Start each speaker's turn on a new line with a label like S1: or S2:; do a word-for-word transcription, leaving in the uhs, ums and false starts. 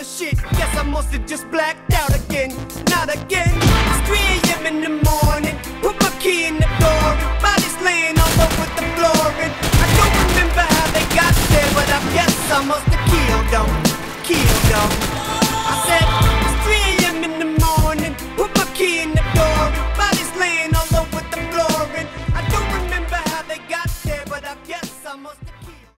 S1: shit. Guess I must have just blacked out again. Not again.